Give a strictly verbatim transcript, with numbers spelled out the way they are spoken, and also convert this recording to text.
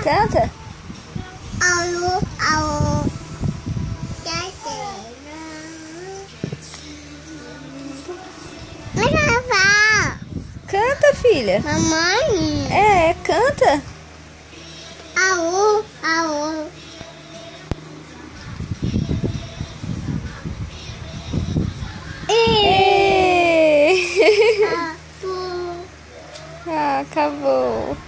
Canta. Alô, alô. Canta, filha. Mamãe. É, canta. Alô, alô. Ei. Acabou. Ah, acabou.